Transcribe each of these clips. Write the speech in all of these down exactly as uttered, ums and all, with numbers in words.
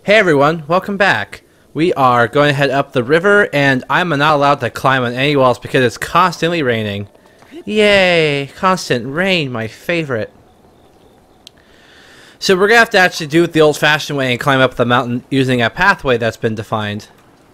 Hey everyone, welcome back. We are going to head up the river, and I'm not allowed to climb on any walls because it's constantly raining. Yay! Constant rain, my favorite. So we're going to have to actually do it the old-fashioned way and climb up the mountain using a pathway that's been defined.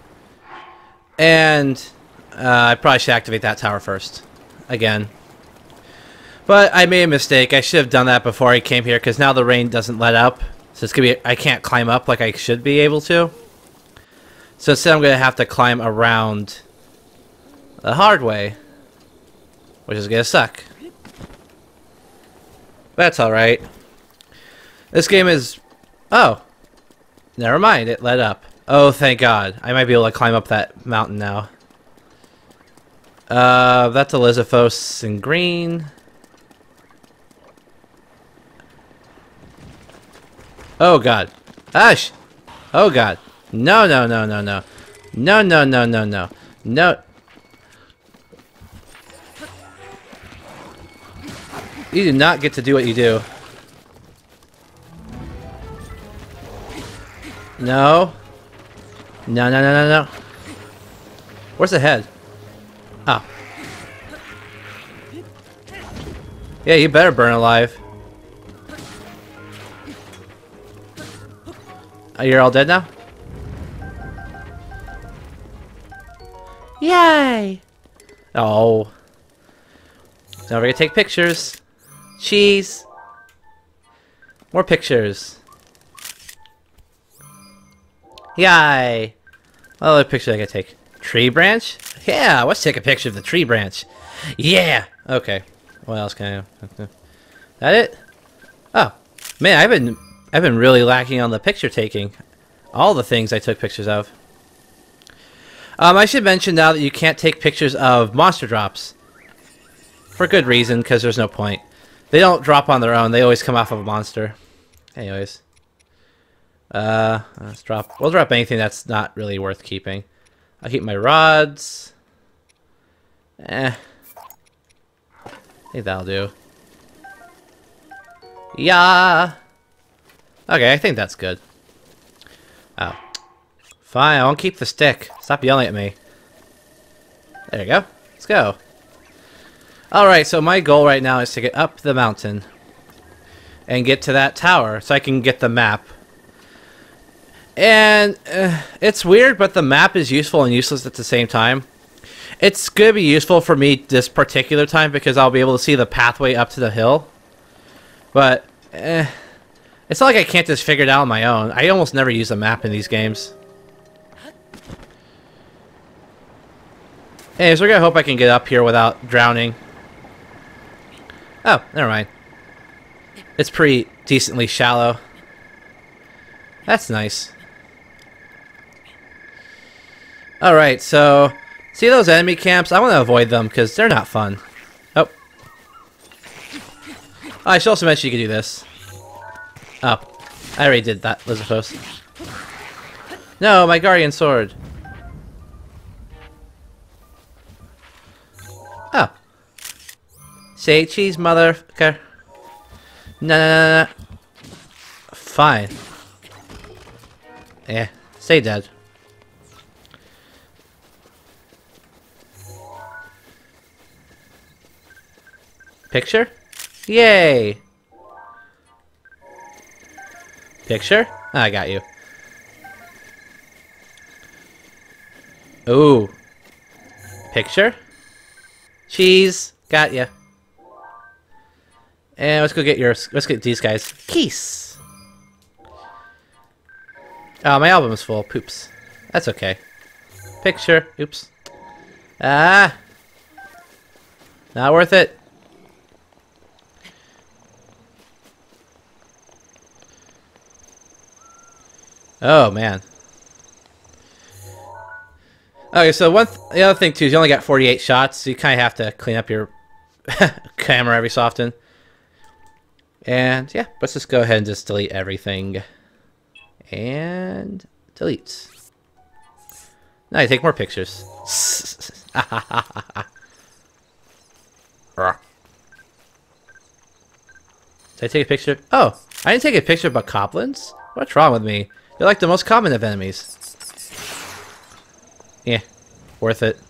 And uh, I probably should activate that tower first. Again. But I made a mistake. I should have done that before I came here because now the rain doesn't let up. So it's gonna be, I can't climb up like I should be able to. So instead I'm gonna have to climb around the hard way, which is gonna suck. That's alright. This game is... Oh. Never mind, it let up. Oh, thank God. I might be able to climb up that mountain now. Uh, that's Elizabethos in green. Oh God. Ash! Oh God. No, no, no, no, no. No, no, no, no, no. No. You do not get to do what you do. No. No, no, no, no, no. Where's the head? Oh. Yeah, you better burn alive. Oh, you're all dead now? Yay! Oh. Now we're gonna take pictures. Cheese. More pictures. Yay! What other picture I gotta take? Tree branch? Yeah, let's take a picture of the tree branch. Yeah! Okay. What else can I... That it? Oh. Man, I've been... I've been really lacking on the picture taking. All the things I took pictures of. Um, I should mention now that you can't take pictures of monster drops. For good reason, because there's no point. They don't drop on their own. They always come off of a monster. Anyways. Uh, let's drop... We'll drop anything that's not really worth keeping. I'll keep my rods. Eh. I think that'll do. Yeah. Okay, I think that's good. Oh. Fine, I won't keep the stick. Stop yelling at me. There you go. Let's go. Alright, so my goal right now is to get up the mountain and get to that tower so I can get the map. And uh, it's weird, but the map is useful and useless at the same time. It's going to be useful for me this particular time because I'll be able to see the pathway up to the hill. But... Eh, it's not like I can't just figure it out on my own. I almost never use a map in these games. Anyways, we're gonna hope I can get up here without drowning. Oh, never mind. It's pretty decently shallow. That's nice. Alright, so... See those enemy camps? I want to avoid them because they're not fun. Oh. Oh, I should also mention you can do this. Oh, I already did that, Elizabeth. No, my guardian sword. Oh. Say cheese, motherfucker. No, no, no, no. Fine. Yeah, stay dead. Picture? Yay! Picture? Oh, I got you. Ooh. Picture? Cheese. Got ya. And let's go get yours. Let's get these guys. Keys. Oh, my album is full. Poops. That's okay. Picture. Oops. Ah. Not worth it. Oh, man. Okay, so one th the other thing, too, is you only got forty-eight shots, so you kind of have to clean up your camera every so often. And, yeah, let's just go ahead and just delete everything. And delete. Now you take more pictures. Did I take a picture? Oh, I didn't take a picture of bokoblins? What's wrong with me? They're like the most common of enemies. Yeah, worth it.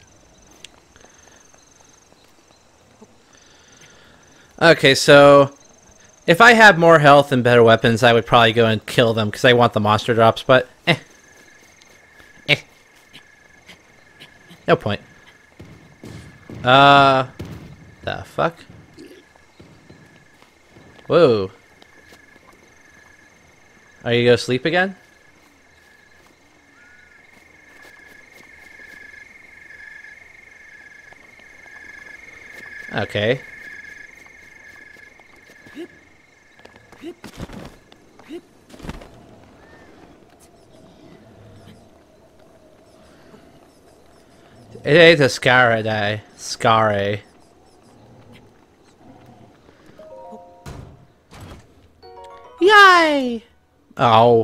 Okay, so if I had more health and better weapons, I would probably go and kill them because I want the monster drops, but eh. Eh. No point. Uh, the fuck? Whoa. Are you gonna sleep again? Okay. It ain't a Scaraday. Scare. Yay! Oh.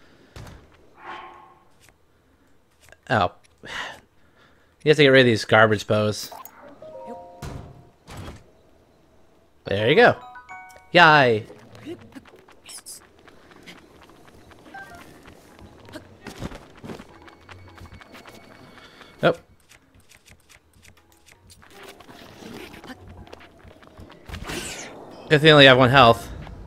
Oh. You have to get rid of these garbage bows. There you go. Yay! Oh. Good thing I only have one health.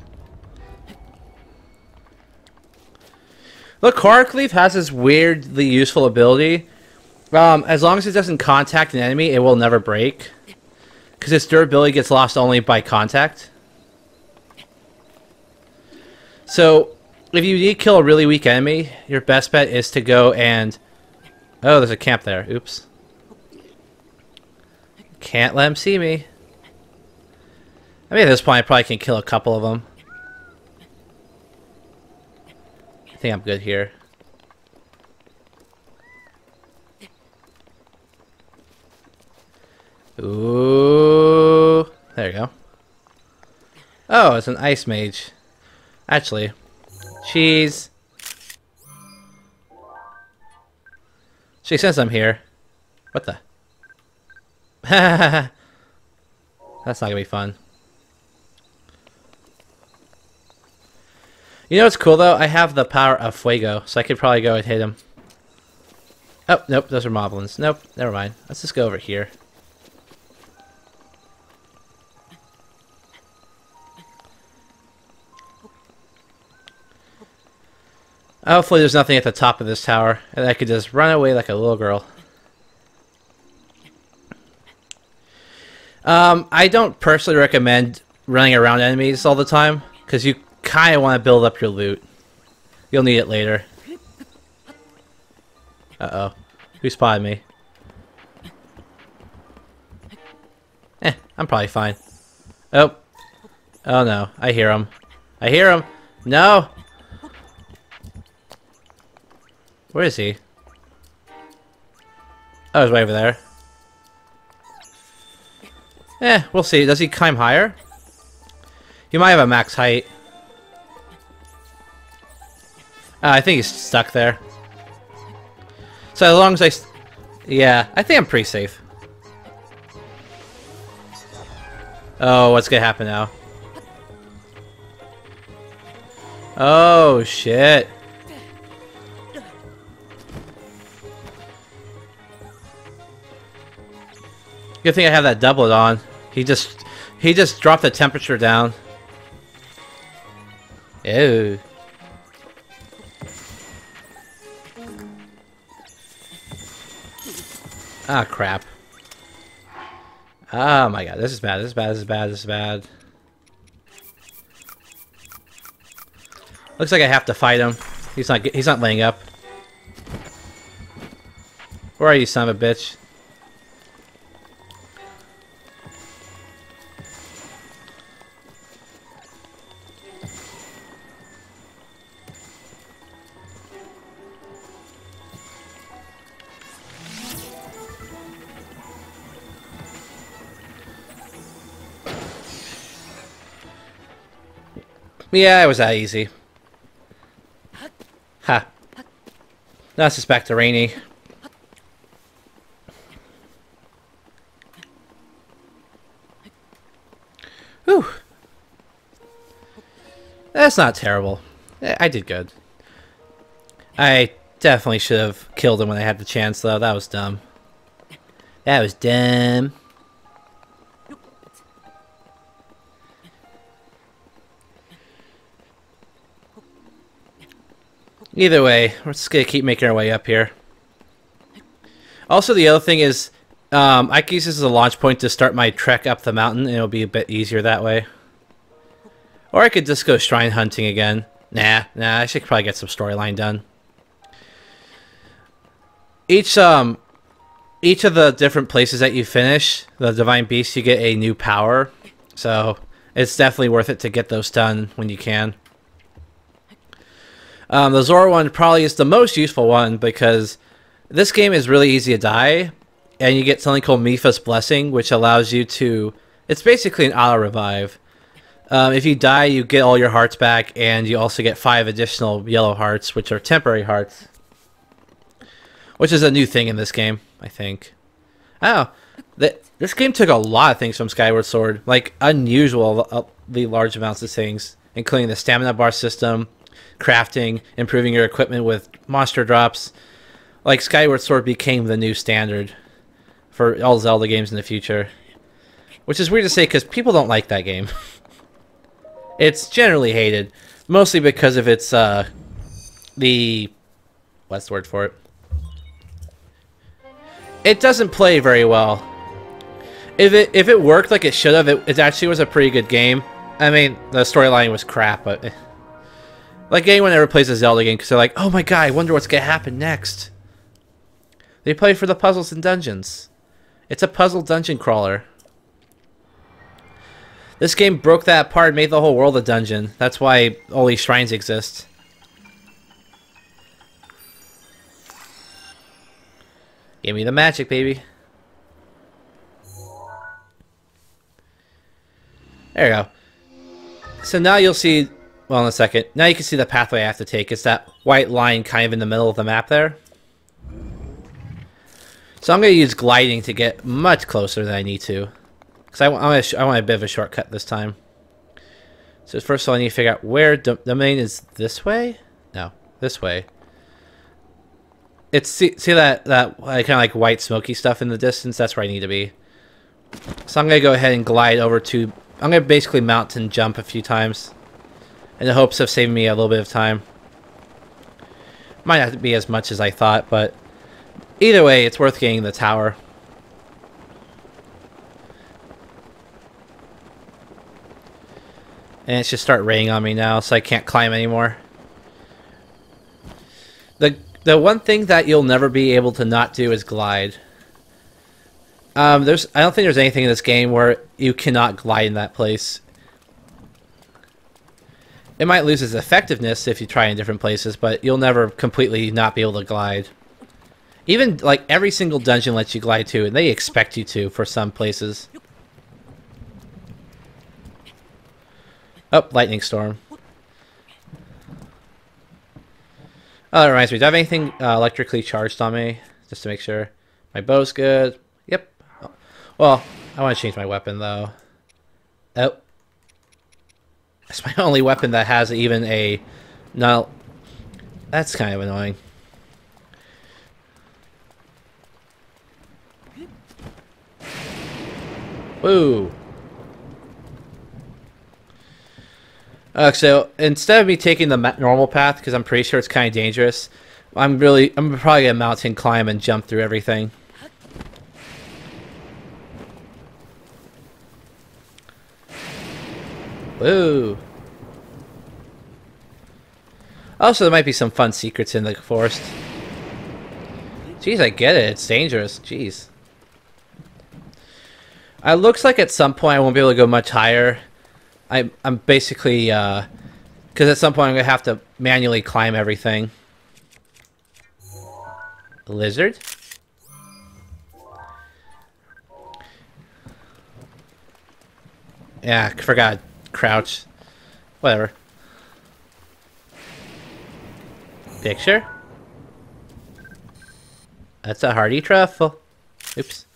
Look, Korok Leaf has this weirdly useful ability. Um, as long as it doesn't contact an enemy, it will never break. Because its durability gets lost only by contact. So, if you need to kill a really weak enemy, your best bet is to go and... Oh, there's a camp there. Oops. Can't let him see me. I mean, at this point, I probably can kill a couple of them. I think I'm good here. Ooh. There you go. Oh, it's an ice mage. Actually. Cheese. She says I'm here. What the? That's not gonna be fun. You know what's cool though? I have the power of Fuego, so I could probably go and hit him. Oh, nope, those are moblins. Nope, never mind. Let's just go over here. Hopefully there's nothing at the top of this tower, and I could just run away like a little girl. Um, I don't personally recommend running around enemies all the time, because you kind of want to build up your loot. You'll need it later. Uh-oh. Who spotted me? Eh, I'm probably fine. Oh. Oh no, I hear him. I hear him! No! Where is he? Oh, he's way over there. Eh, we'll see. Does he climb higher? He might have a max height. Uh, I think he's stuck there. So as long as I... St yeah, I think I'm pretty safe. Oh, what's gonna happen now? Oh, shit. Good thing I have that doublet on. He just... He just dropped the temperature down. Ew. Ah, crap. Oh my god, this is bad, this is bad, this is bad, this is bad. Looks like I have to fight him. He's not he's not laying up. Where are you, son of a bitch? Yeah, it was that easy. Ha. Now it's just back to Rainy. Whew. That's not terrible. I did good. I definitely should have killed him when I had the chance, though. That was dumb. That was dumb. Either way, we're just gonna keep making our way up here. Also, the other thing is, um, I can use this as a launch point to start my trek up the mountain, and it'll be a bit easier that way. Or I could just go shrine hunting again. Nah, nah, I should probably get some storyline done. Each, um, each of the different places that you finish, the Divine Beasts, you get a new power. So, it's definitely worth it to get those done when you can. Um, the Zora one probably is the most useful one because this game is really easy to die, and you get something called Mipha's Blessing, which allows you to... It's basically an auto-revive. Um, if you die, you get all your hearts back, and you also get five additional yellow hearts, which are temporary hearts. Which is a new thing in this game, I think. Oh, the, this game took a lot of things from Skyward Sword. Like, unusual, uh, the large amounts of things, including the stamina bar system, crafting, improving your equipment with monster drops. Like, Skyward Sword became the new standard for all Zelda games in the future. Which is weird to say because people don't like that game. It's generally hated, mostly because of its, uh, the... What's the word for it? It doesn't play very well. If it if it worked like it should have, it, it actually was a pretty good game. I mean, the storyline was crap, but... Like, anyone ever plays a Zelda game because they're like, oh my god, I wonder what's going to happen next. They play for the puzzles and dungeons. It's a puzzle dungeon crawler. This game broke that apart and made the whole world a dungeon. That's why all these shrines exist. Give me the magic, baby. There you go. So now you'll see... Well, in a second. Now you can see the pathway I have to take. It's that white line kind of in the middle of the map there. So I'm going to use gliding to get much closer than I need to. Because I, I, I want a bit of a shortcut this time. So first of all, I need to figure out where the domain is. This way? No, this way. It's see, see that that kind of like white smoky stuff in the distance? That's where I need to be. So I'm going to go ahead and glide over to... I'm going to basically mountain jump a few times. In the hopes of saving me a little bit of time. Might not be as much as I thought, but... Either way, it's worth getting the tower. And it should start raining on me now, so I can't climb anymore. The the one thing that you'll never be able to not do is glide. Um, there's I don't think there's anything in this game where you cannot glide in that place. It might lose its effectiveness if you try in different places, but you'll never completely not be able to glide. Even, like, every single dungeon lets you glide to, and they expect you to for some places. Oh, lightning storm. Oh, that reminds me. Do I have anything uh, electrically charged on me? Just to make sure. My bow's good. Yep. Oh. Well, I want to change my weapon, though. Oh. That's my only weapon that has even a... No. That's kind of annoying. Woo. Uh, so instead of me taking the normal path, because I'm pretty sure it's kind of dangerous, I'm really, I'm probably gonna mountain climb and jump through everything. Woo. Also, there might be some fun secrets in the forest. Jeez, I get it. It's dangerous. Jeez. It looks like at some point I won't be able to go much higher. I, I'm basically, uh... because at some point I'm going to have to manually climb everything. A lizard? Yeah, I forgot. Crouch. Whatever. Picture? That's a hearty truffle. Oops.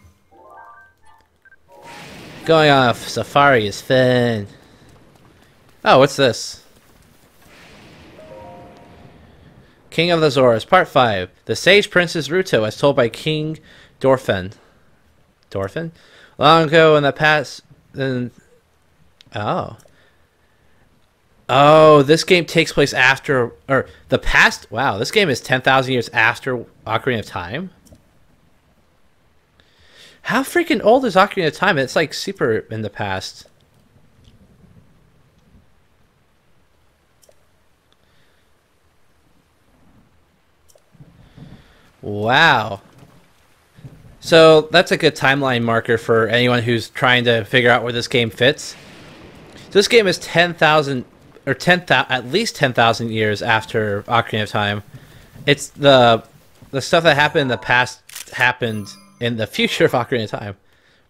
Going on a safari is fun. Oh, what's this? King of the Zoras, Part five. The Sage Princess Ruto, as told by King Dorphin. Dorphin? Long ago in the past... Then... Oh. Oh, this game takes place after... Or, the past... Wow, this game is ten thousand years after Ocarina of Time? How freaking old is Ocarina of Time? It's like super in the past. Wow. So that's a good timeline marker for anyone who's trying to figure out where this game fits. So this game is ten thousand, or ten thousand, at least ten thousand years after Ocarina of Time. It's the the stuff that happened in the past happened in the future of Ocarina of Time.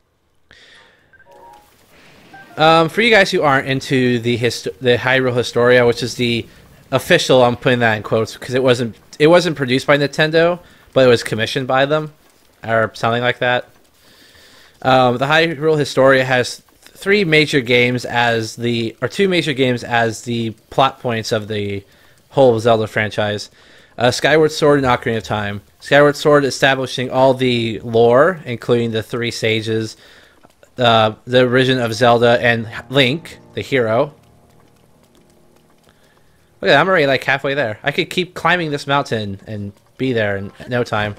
Um, for you guys who aren't into the hist the Hyrule Historia, which is the official, I'm putting that in quotes because it wasn't it wasn't produced by Nintendo, but it was commissioned by them, or something like that. Um, the Hyrule Historia has three major games as the, or two major games as the plot points of the whole Zelda franchise. Uh, Skyward Sword and Ocarina of Time. Skyward Sword establishing all the lore, including the three sages, uh, the origin of Zelda, and Link, the hero. Look at that, I'm already like halfway there. I could keep climbing this mountain and be there in no time.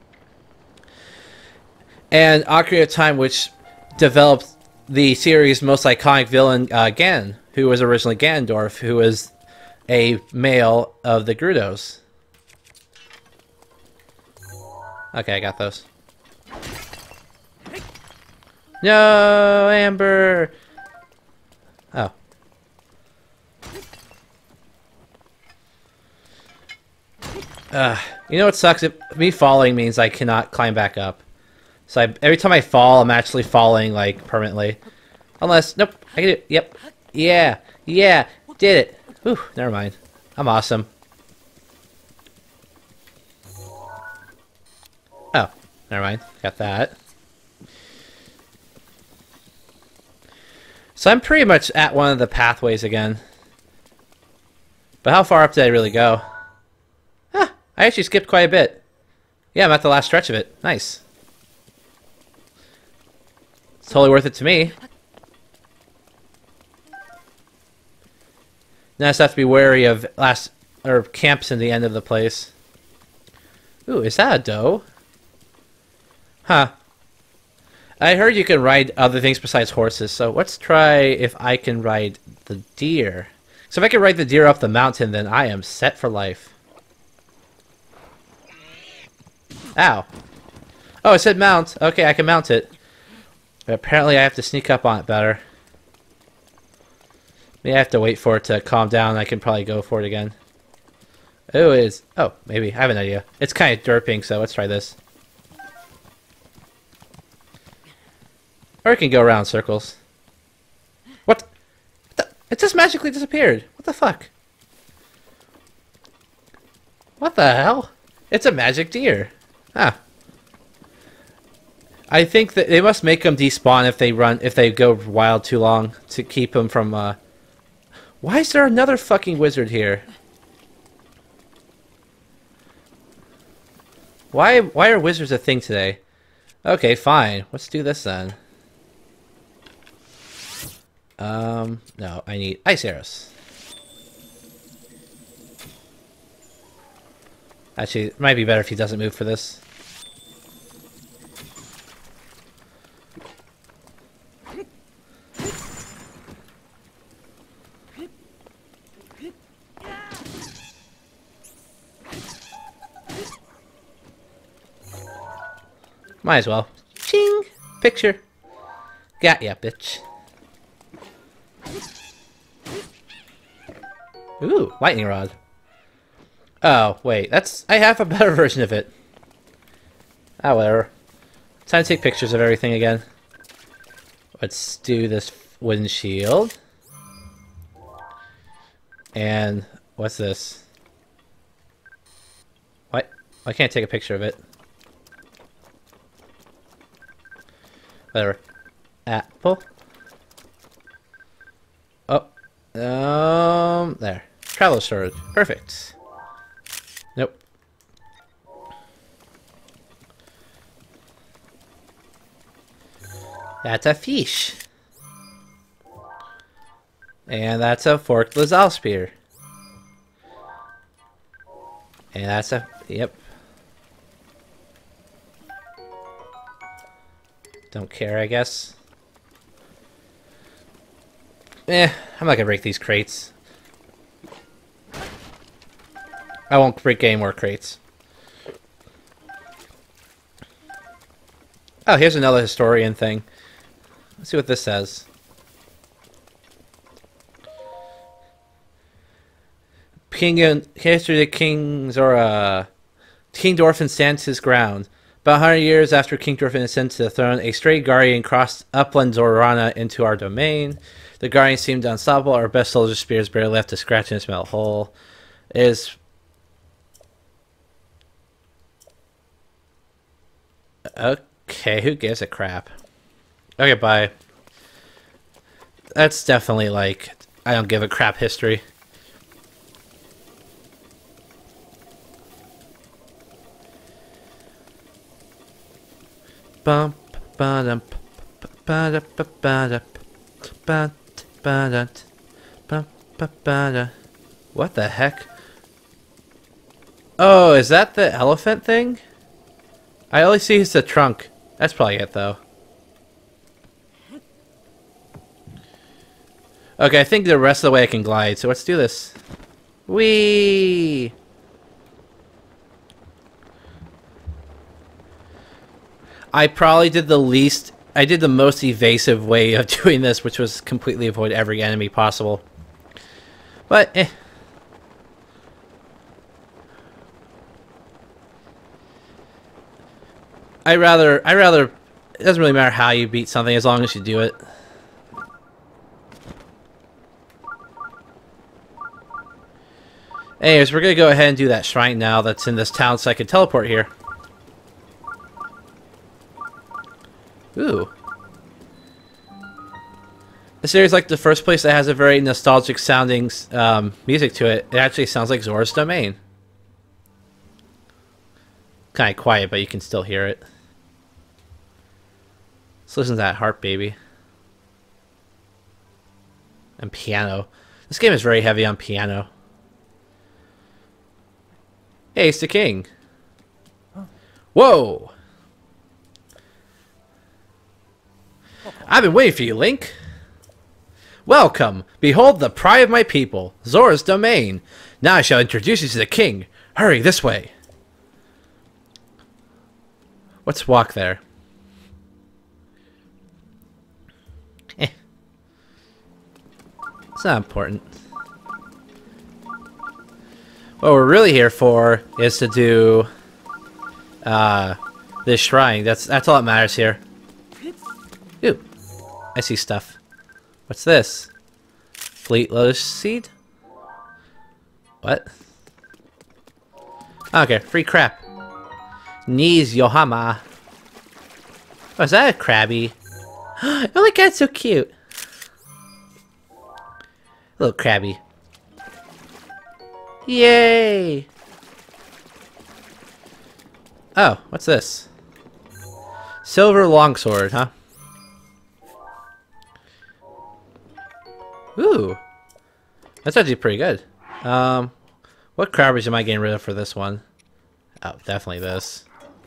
And Ocarina of Time, which developed the series' most iconic villain, uh, Ganon, who was originally Ganondorf, who was a male of the Gerudos. Okay, I got those. No, Amber! Oh. Uh, you know what sucks? It, me falling means I cannot climb back up. So I, every time I fall, I'm actually falling, like, permanently. Unless, nope, I can do it. Yep. Yeah, yeah, did it. Whew, never mind. I'm awesome. Oh, never mind. Got that. So I'm pretty much at one of the pathways again. But how far up did I really go? Huh, I actually skipped quite a bit. Yeah, I'm at the last stretch of it. Nice. It's totally worth it to me. Now I just have to be wary of last or camps in the end of the place. Ooh, is that a doe? Huh. I heard you can ride other things besides horses, so let's try if I can ride the deer. So if I can ride the deer up the mountain, then I am set for life. Ow. Oh, it said mount. Okay, I can mount it. But apparently I have to sneak up on it better. Maybe I have to wait for it to calm down. I can probably go for it again. Oh, it is. Oh, maybe. I have an idea. It's kind of derping, so let's try this. Or it can go around in circles. What? What the? It just magically disappeared. What the fuck? What the hell? It's a magic deer. Ah. I think that they must make them despawn if they run, if they go wild too long to keep them from, uh... Why is there another fucking wizard here? Why, why are wizards a thing today? Okay, fine. Let's do this then. Um, no, I need ice arrows. Actually, it might be better if he doesn't move for this. Might as well. Ching! Picture. Got ya, bitch. Ooh, lightning rod. Oh, wait, that's... I have a better version of it. Ah, whatever. Time to take pictures of everything again. Let's do this wooden shield. And... what's this? What? I can't take a picture of it. Whatever. Apple. Oh. Um, there. Travel storage. Perfect. Nope. That's a fish. And that's a forked Lazal spear. And that's a... Yep. Don't care, I guess. Eh, I'm not gonna break these crates. I won't break any more crates. Oh, here's another historian thing. Let's see what this says. King and history of the King Zora. King Dorfin stands his ground. About one hundred years after King Dorfin ascended to the throne, a stray guardian crossed upland Zorana into our domain. The guardian seemed unstoppable. Our best soldier spears barely left a scratch in its metal hole. It is... Okay, who gives a crap? Okay, bye. That's definitely like, I don't give a crap history. Bump, ba-dum, ba-da, ba-da, ba-da, ba-da, ba-da. What the heck? Oh, is that the elephant thing? I only see it's the trunk. That's probably it, though. Okay, I think the rest of the way I can glide, so let's do this. Whee! I probably did the least... I did the most evasive way of doing this, which was completely avoid every enemy possible. But, eh. I rather... I rather... It doesn't really matter how you beat something, as long as you do it. Anyways, we're gonna go ahead and do that shrine now that's in this town so I can teleport here. Ooh. This area is like the first place that has a very nostalgic sounding um, music to it. It actually sounds like Zora's Domain. Kind of quiet, but you can still hear it. Let's listen to that harp, baby. And piano. This game is very heavy on piano. Hey, it's the king. Whoa! I've been waiting for you, Link. Welcome. Behold the pride of my people, Zora's Domain. Now I shall introduce you to the king. Hurry, this way. Let's walk there. Eh. It's not important. What we're really here for is to do uh, this shrine. That's that's all that matters here. Ooh, I see stuff. What's this? Fleet Lotus Seed? What? Okay, free crap. Knees Yohama. Oh, is that a Krabby? Oh my god, it's so cute. Little Krabby. Yay! Oh, what's this? Silver longsword, huh? Ooh, that's actually pretty good. Um, what Krabbers am I getting rid of for this one? Oh, definitely this.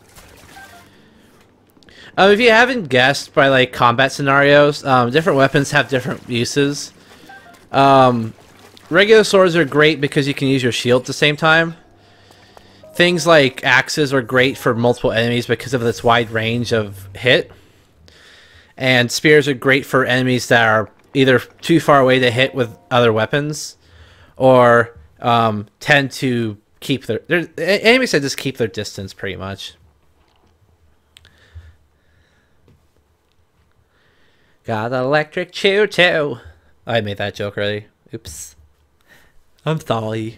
Um, if you haven't guessed by like combat scenarios, um, different weapons have different uses. Um, regular swords are great because you can use your shield at the same time. Things like axes are great for multiple enemies because of its wide range of hit. And spears are great for enemies that are either too far away to hit with other weapons, or um, tend to keep their... Enemies that just keep their distance, pretty much. Got electric choo-choo. Oh, I made that joke already. Oops. I'm sorry.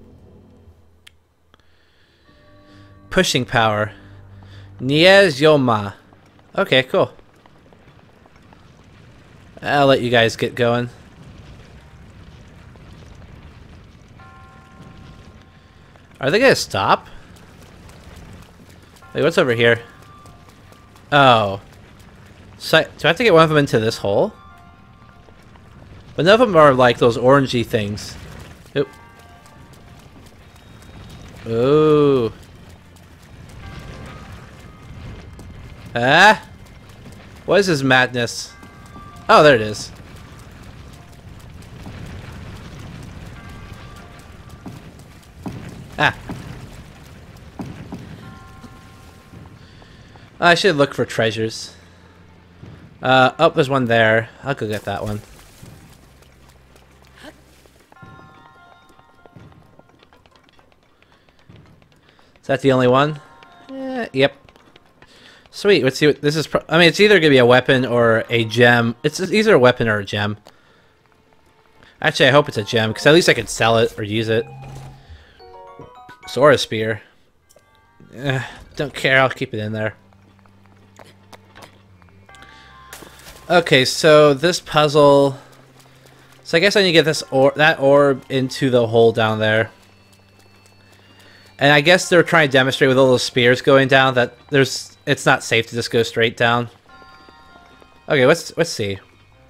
Pushing power. Niez Yoma. Okay, cool. I'll let you guys get going. Are they gonna stop? Wait, what's over here? Oh. So, I, do I have to get one of them into this hole? But none of them are like those orangey things. Oop. Ooh. Ah? What is this madness? Oh, there it is. Ah. I should look for treasures. Uh, oh, there's one there. I'll go get that one. Is that the only one? Eh, yep. Sweet. Let's see what this is. Pro I mean, it's either gonna be a weapon or a gem. It's either a weapon or a gem. Actually, I hope it's a gem because at least I could sell it or use it. Or a spear. Eh, don't care. I'll keep it in there. Okay, so this puzzle. So I guess I need to get this or that orb into the hole down there. And I guess they're trying to demonstrate with all those spears going down that there's it's not safe to just go straight down. Okay, let's let's see.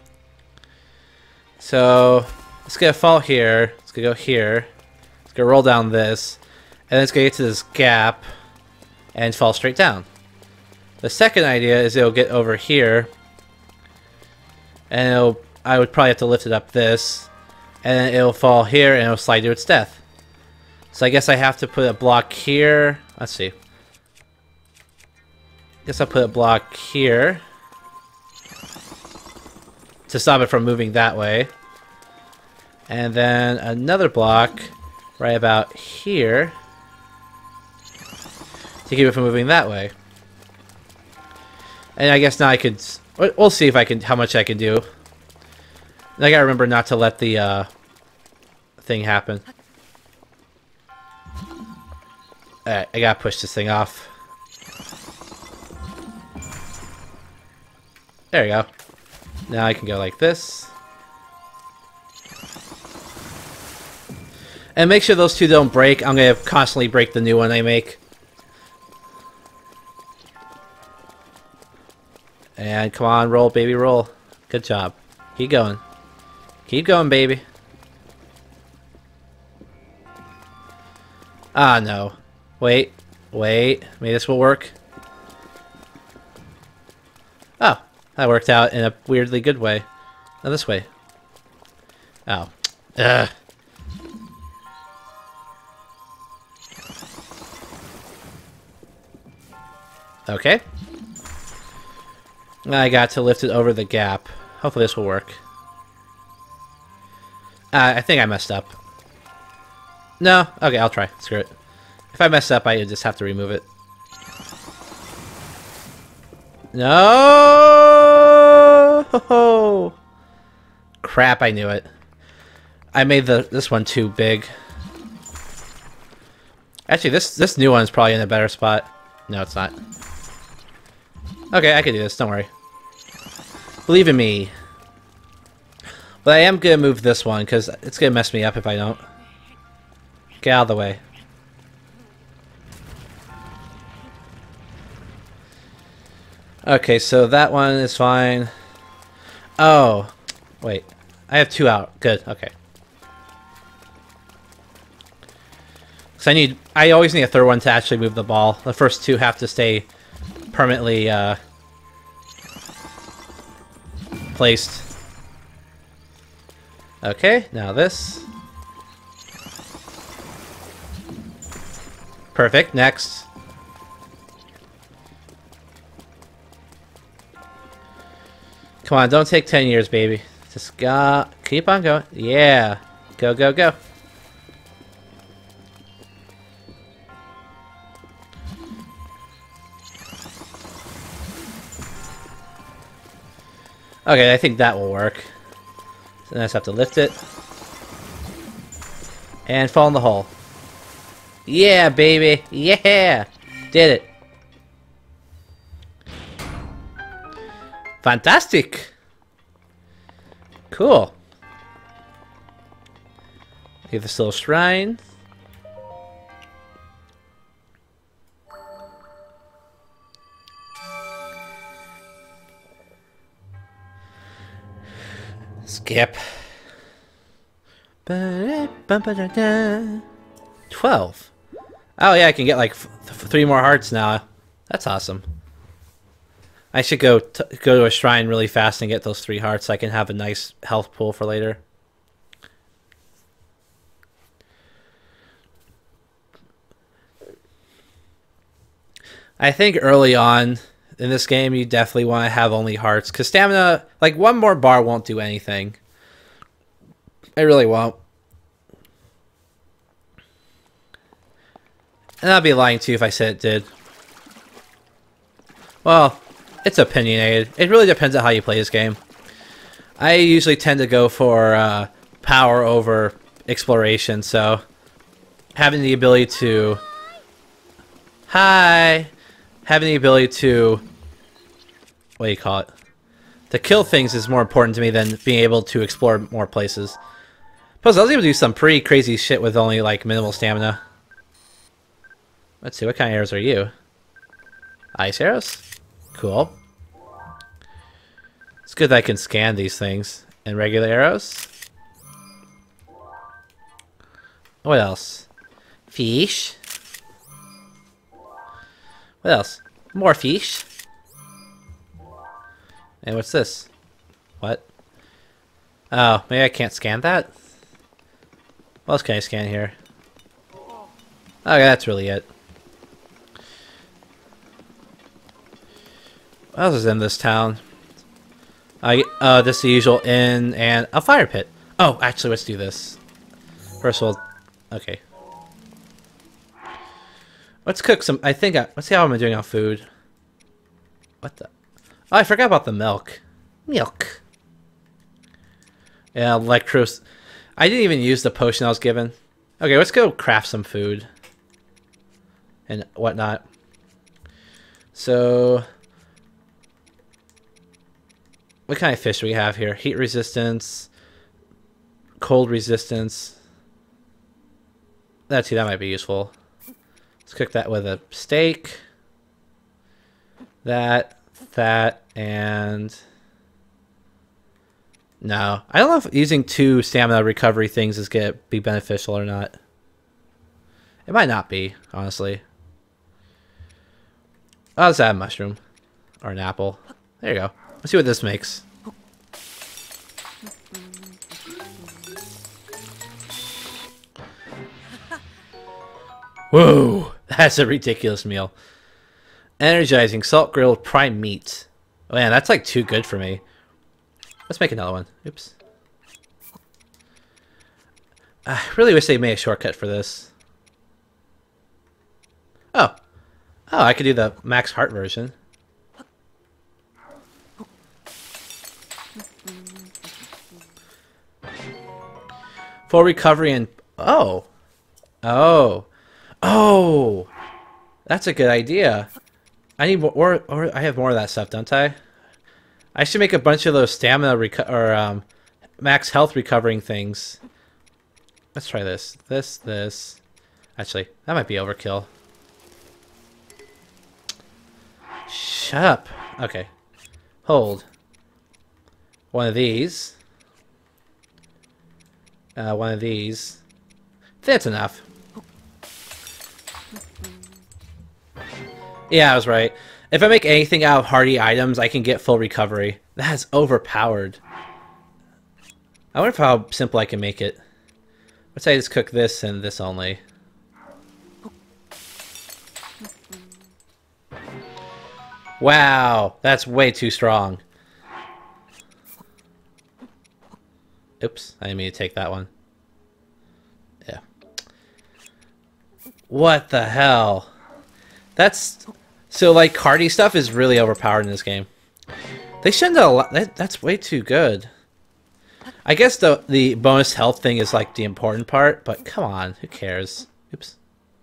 So it's gonna fall here. It's gonna go here. It's gonna roll down this, and then it's gonna get to this gap and fall straight down. The second idea is it'll get over here, and it'll I would probably have to lift it up this, and then it'll fall here and it'll slide to its death. So I guess I have to put a block here. Let's see. Guess I'll put a block here to stop it from moving that way. And then another block right about here to keep it from moving that way. And I guess now I could... We'll see if I can, how much I can do. And I gotta remember not to let the uh, thing happen. Alright, I gotta push this thing off. There we go. Now I can go like this. And make sure those two don't break. I'm gonna constantly break the new one I make. And come on, roll, baby, roll. Good job. Keep going. Keep going, baby. Ah, no. Wait. Wait. Maybe this will work. Oh. That worked out in a weirdly good way. No, this way. Oh. Ugh. Okay. I got to lift it over the gap. Hopefully this will work. Uh, I think I messed up. No? Okay, I'll try. Screw it. If I mess up, I just have to remove it. No! Crap, I knew it. I made the this one too big. Actually, this this new one is probably in a better spot. No, it's not. Okay, I can do this. Don't worry. Believe in me. But I am gonna move this one because it's gonna mess me up if I don't. Get out of the way. Okay, so that one is fine. Oh, wait. I have two out. Good. Okay. So I need. I always need a third one to actually move the ball. The first two have to stay permanently uh, placed. Okay, now this. Perfect. Next. Come on, don't take ten years, baby. Just go, keep on going. Yeah. Go, go, go. Okay, I think that will work. So then I just have to lift it. And fall in the hole. Yeah, baby. Yeah. Did it. Fantastic. Cool. Leave this little shrine. skip. twelve. Oh yeah, I can get like f three more hearts now. That's awesome. I should go t go to a shrine really fast and get those three hearts so I can have a nice health pool for later. I think early on in this game, you definitely want to have only hearts. Because stamina, like one more bar won't do anything. It really won't. And I'd be lying to you if I said it did. Well, it's opinionated. It really depends on how you play this game. I usually tend to go for uh, power over exploration, so having the ability to... Hi! Having the ability to... What do you call it? To kill things is more important to me than being able to explore more places. Plus, I was able to do some pretty crazy shit with only, like, minimal stamina. Let's see, what kind of arrows are you? Ice arrows? Cool. It's good that I can scan these things. And regular arrows? What else? Fish. What else? More fish. And what's this? What? Oh, maybe I can't scan that? What else can I scan here? Okay, that's really it. What else is in this town? I uh, this is the usual inn and a fire pit. Oh, actually, let's do this. First of all, okay. Let's cook some. I think. I, let's see how I'm doing on food. What the? Oh, I forgot about the milk. Milk. Yeah, electros. I didn't even use the potion I was given. Okay, let's go craft some food and whatnot. So. What kind of fish do we have here? Heat resistance, cold resistance. Let's see, that might be useful. Let's cook that with a steak. That, that, and... No. I don't know if using two stamina recovery things is going to be beneficial or not. It might not be, honestly. Oh, let's add a mushroom. Or an apple. There you go. Let's see what this makes. Whoa! That's a ridiculous meal. Energizing salt grilled prime meat. Oh man, that's like too good for me. Let's make another one. Oops. I really wish they made a shortcut for this. Oh. Oh, I could do the max heart version. Full recovery and... Oh. Oh. Oh. That's a good idea. I need more... Or, or I have more of that stuff, don't I? I should make a bunch of those stamina reco or um, max health recovering things. Let's try this. This, this. Actually, that might be overkill. Shut up. Okay. Hold. One of these. Uh, one of these. That's enough. Yeah, I was right. If I make anything out of hardy items, I can get full recovery. That's overpowered. I wonder how simple I can make it. Let's say I just cook this and this only. Wow, that's way too strong. Oops, I didn't mean to take that one. Yeah. What the hell? That's... So, like, hardy stuff is really overpowered in this game. They shouldn't have... Allowed, that, that's way too good. I guess the, the bonus health thing is, like, the important part, but come on, who cares? Oops.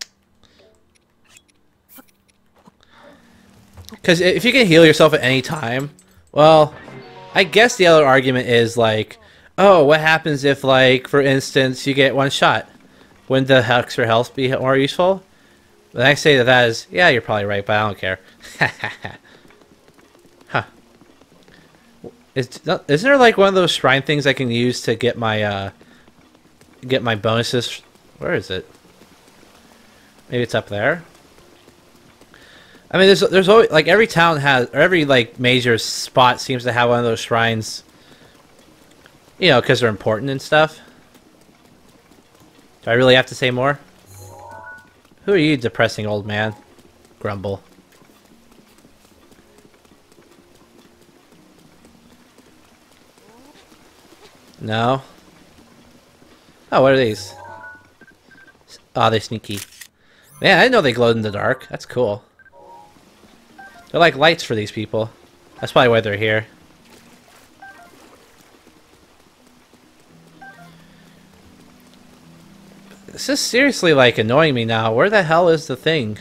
Because if you can heal yourself at any time, well, I guess the other argument is, like, oh, what happens if, like, for instance, you get one shot? Wouldn't the extra health be more useful? The next say to that is, yeah, you're probably right, but I don't care. Huh. Is, isn't there like one of those shrine things I can use to get my uh, get my bonuses? Where is it? Maybe it's up there. I mean, there's there's always like every town has, or every like major spot seems to have one of those shrines. You know, because they're important and stuff. Do I really have to say more? Who are you, depressing old man? Grumble. No. Oh, what are these? Oh, they're sneaky. Man, I didn't know they glowed in the dark. That's cool. They're like lights for these people. That's probably why they're here. This is seriously like annoying me now. Where the hell is the thing?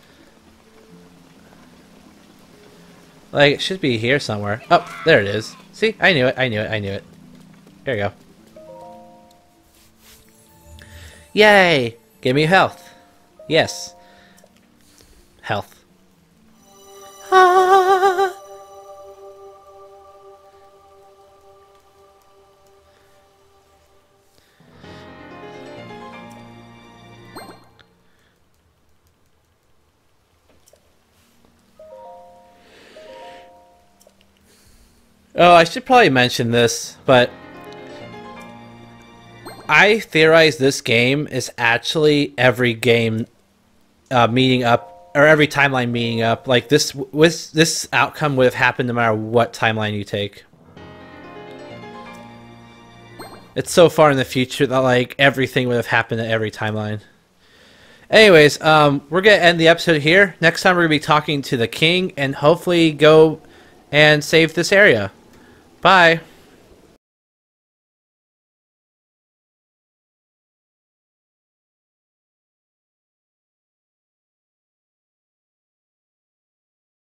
Like, it should be here somewhere. Oh, there it is. See? I knew it. I knew it. I knew it. There you go. Yay! Give me health. Yes. Health. Ah! Oh, I should probably mention this, but I theorize this game is actually every game uh, meeting up, or every timeline meeting up. Like this, with this outcome would have happened no matter what timeline you take. It's so far in the future that like everything would have happened at every timeline. Anyways, um, we're gonna end the episode here. Next time we're gonna be talking to the king and hopefully go and save this area. Bye.